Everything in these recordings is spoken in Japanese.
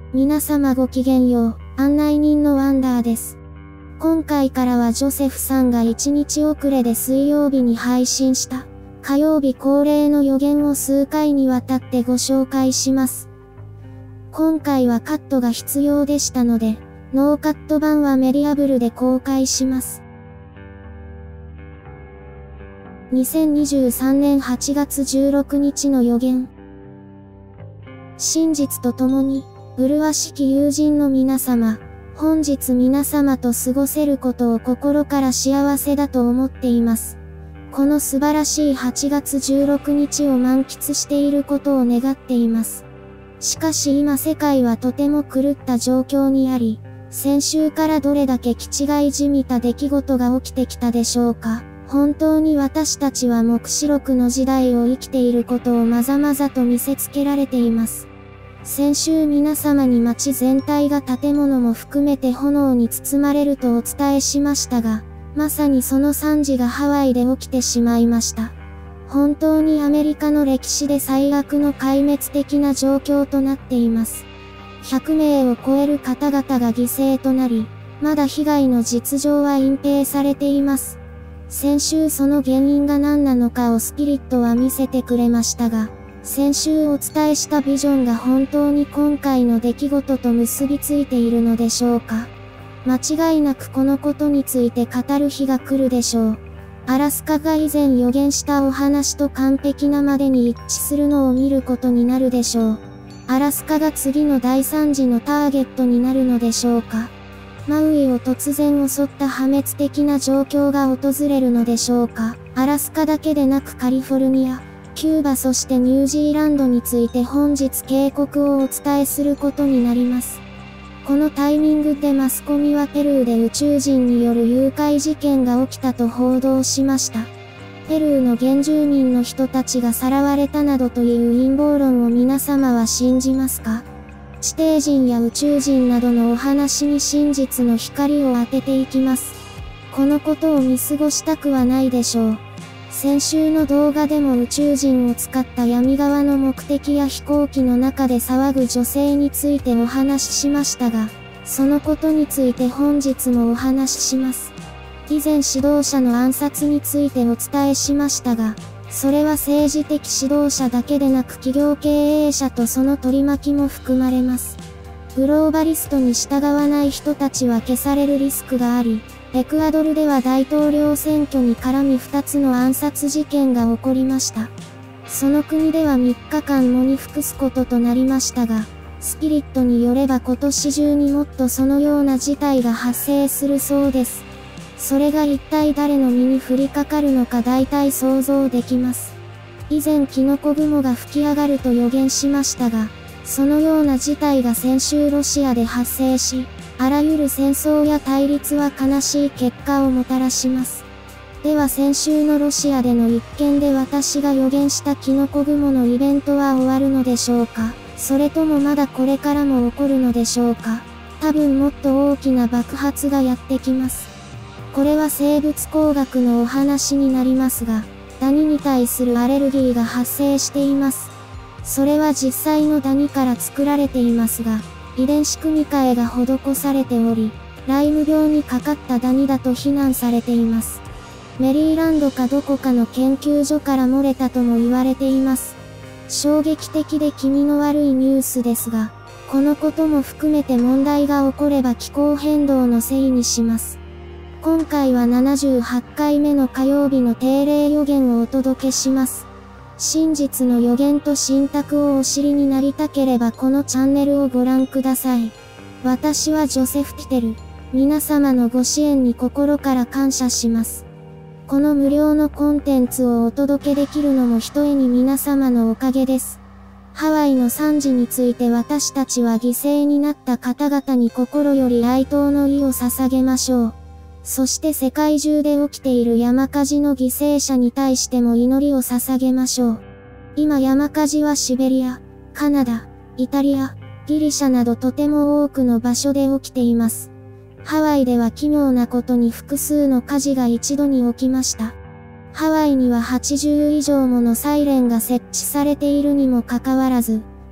皆様ごきげんよう、案内人のワンダーです。今回からはジョセフさんが1日遅れで水曜日に配信した火曜日恒例の予言を数回にわたってご紹介します。今回はカットが必要でしたので、ノーカット版はメディアブルで公開します。2023年8月16日の予言。真実とともに、麗しき友人の皆様、本日皆様と過ごせることを心から幸せだと思っています。この素晴らしい8月16日を満喫していることを願っています。しかし今世界はとても狂った状況にあり、先週からどれだけ気違いじみた出来事が起きてきたでしょうか。本当に私たちは黙示録の時代を生きていることをまざまざと見せつけられています。先週皆様に街全体が建物も含めて炎に包まれるとお伝えしましたが、まさにその惨事がハワイで起きてしまいました。本当にアメリカの歴史で最悪の壊滅的な状況となっています。100名を超える方々が犠牲となり、まだ被害の実情は隠蔽されています。先週その原因が何なのかをスピリットは見せてくれましたが、先週お伝えしたビジョンが本当に今回の出来事と結びついているのでしょうか。間違いなくこのことについて語る日が来るでしょう。アラスカが以前予言したお話と完璧なまでに一致するのを見ることになるでしょう。アラスカが次の大惨事のターゲットになるのでしょうか。マウイを突然襲った破滅的な状況が訪れるのでしょうか。アラスカだけでなくカリフォルニア、キューバそしてニュージーランドについて本日警告をお伝えすることになります。このタイミングでマスコミはペルーで宇宙人による誘拐事件が起きたと報道しました。ペルーの原住民の人たちがさらわれたなどという陰謀論を皆様は信じますか？地底人や宇宙人などのお話に真実の光を当てていきます。このことを見過ごしたくはないでしょう。先週の動画でも宇宙人を使った闇側の目的や飛行機の中で騒ぐ女性についてお話ししましたが、そのことについて本日もお話しします。以前指導者の暗殺についてお伝えしましたが、それは政治的指導者だけでなく企業経営者とその取り巻きも含まれます。グローバリストに従わない人たちは消されるリスクがあり、エクアドルでは大統領選挙に絡み2つの暗殺事件が起こりました。その国では3日間喪に服すこととなりましたが、スピリットによれば今年中にもっとそのような事態が発生するそうです。それが一体誰の身に降りかかるのか大体想像できます。以前キノコ雲が吹き上がると予言しましたが、そのような事態が先週ロシアで発生し、あらゆる戦争や対立は悲しい結果をもたらします。では先週のロシアでの一件で私が予言したキノコ雲のイベントは終わるのでしょうか？それともまだこれからも起こるのでしょうか？多分もっと大きな爆発がやってきます。これは生物工学のお話になりますが、ダニに対するアレルギーが発生しています。それは実際のダニから作られていますが、遺伝子組み換えが施されており、ライム病にかかったダニだと非難されています。メリーランドかどこかの研究所から漏れたとも言われています。衝撃的で気味の悪いニュースですが、このことも含めて問題が起これば気候変動のせいにします。今回は78回目の火曜日の定例予言をお届けします。真実の予言と信託をお知りになりたければこのチャンネルをご覧ください。私はジョセフ・ティテル。皆様のご支援に心から感謝します。この無料のコンテンツをお届けできるのもひとえに皆様のおかげです。ハワイの惨事について私たちは犠牲になった方々に心より哀悼の意を捧げましょう。そして世界中で起きている山火事の犠牲者に対しても祈りを捧げましょう。今山火事はシベリア、カナダ、イタリア、ギリシャなどとても多くの場所で起きています。ハワイでは奇妙なことに複数の火事が一度に起きました。ハワイには80以上ものサイレンが設置されているにもかかわらず、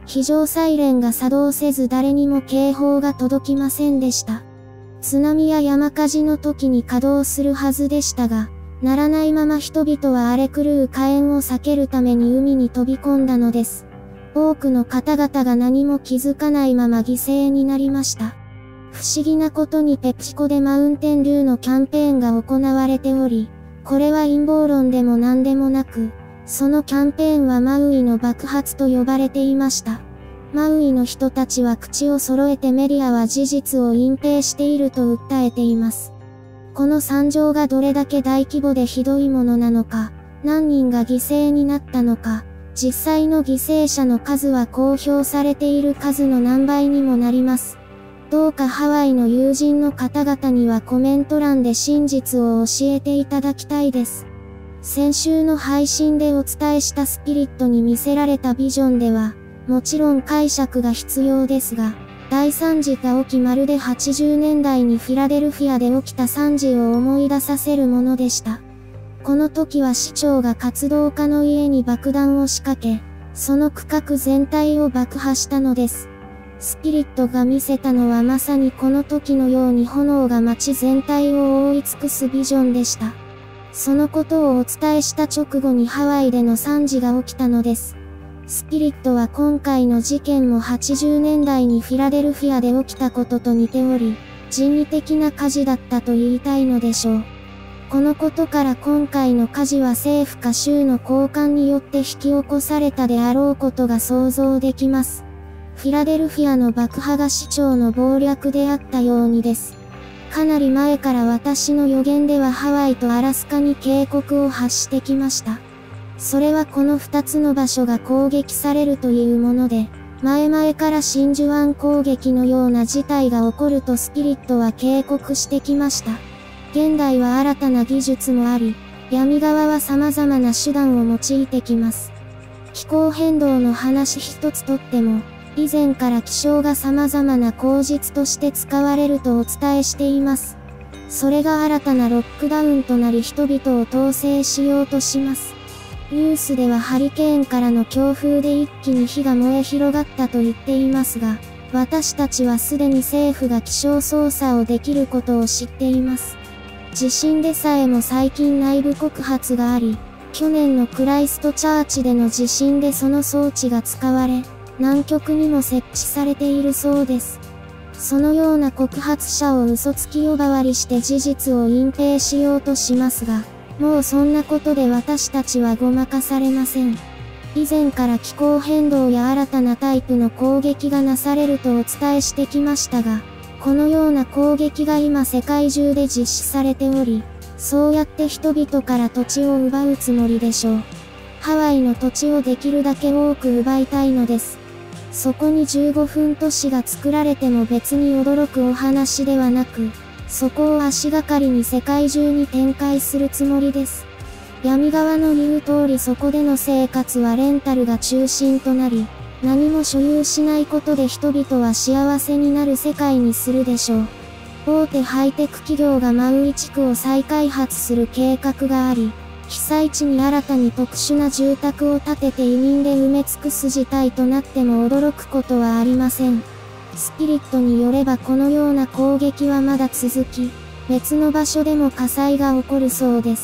非常サイレンが作動せず誰にも警報が届きませんでした。津波や山火事の時に稼働するはずでしたが、ならないまま人々は荒れ狂う火炎を避けるために海に飛び込んだのです。多くの方々が何も気づかないまま犠牲になりました。不思議なことにペプシコでマウンテンルーのキャンペーンが行われており、これは陰謀論でも何でもなく、そのキャンペーンはマウイの爆発と呼ばれていました。マウイの人たちは口を揃えてメディアは事実を隠蔽していると訴えています。この惨状がどれだけ大規模でひどいものなのか、何人が犠牲になったのか、実際の犠牲者の数は公表されている数の何倍にもなります。どうかハワイの友人の方々にはコメント欄で真実を教えていただきたいです。先週の配信でお伝えしたスピリットに見せられたビジョンでは、もちろん解釈が必要ですが、大惨事が起きまるで80年代にフィラデルフィアで起きた惨事を思い出させるものでした。この時は市長が活動家の家に爆弾を仕掛け、その区画全体を爆破したのです。スピリットが見せたのはまさにこの時のように炎が街全体を覆い尽くすビジョンでした。そのことをお伝えした直後にハワイでの惨事が起きたのです。スピリットは今回の事件も80年代にフィラデルフィアで起きたことと似ており、人為的な火事だったと言いたいのでしょう。このことから今回の火事は政府か州の高官によって引き起こされたであろうことが想像できます。フィラデルフィアの爆破が市長の謀略であったようにです。かなり前から私の予言ではハワイとアラスカに警告を発してきました。それはこの2つの場所が攻撃されるというもので、前々から真珠湾攻撃のような事態が起こるとスピリットは警告してきました。現代は新たな技術もあり、闇側は様々な手段を用いてきます。気候変動の話一つとっても、以前から気象が様々な口実として使われるとお伝えしています。それが新たなロックダウンとなり人々を統制しようとします。ニュースではハリケーンからの強風で一気に火が燃え広がったと言っていますが、私たちはすでに政府が気象操作をできることを知っています。地震でさえも最近内部告発があり、去年のクライストチャーチでの地震でその装置が使われ、南極にも設置されているそうです。そのような告発者を嘘つき呼ばわりして事実を隠蔽しようとしますが、もうそんなことで私たちはごまかされません。以前から気候変動や新たなタイプの攻撃がなされるとお伝えしてきましたが、このような攻撃が今世界中で実施されており、そうやって人々から土地を奪うつもりでしょう。ハワイの土地をできるだけ多く奪いたいのです。そこに15分都市が作られても別に驚くお話ではなく、そこを足がかりに世界中に展開するつもりです。闇側の言う通りそこでの生活はレンタルが中心となり、何も所有しないことで人々は幸せになる世界にするでしょう。大手ハイテク企業がマウイ地区を再開発する計画があり、被災地に新たに特殊な住宅を建てて移民で埋め尽くす事態となっても驚くことはありません。スピリットによればこのような攻撃はまだ続き、別の場所でも火災が起こるそうです。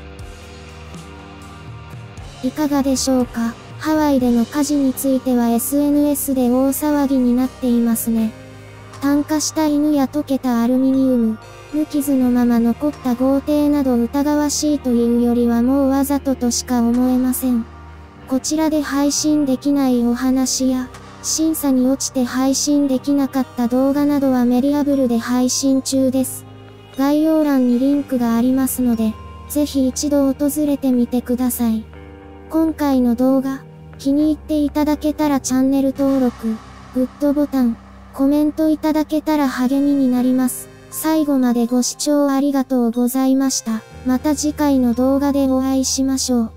いかがでしょうか？ハワイでの火事については SNS で大騒ぎになっていますね。炭化した犬や溶けたアルミニウム、無傷のまま残った豪邸など疑わしいというよりはもうわざととしか思えません。こちらで配信できないお話や、審査に落ちて配信できなかった動画などはメディアブルで配信中です。概要欄にリンクがありますので、ぜひ一度訪れてみてください。今回の動画、気に入っていただけたらチャンネル登録、グッドボタン、コメントいただけたら励みになります。最後までご視聴ありがとうございました。また次回の動画でお会いしましょう。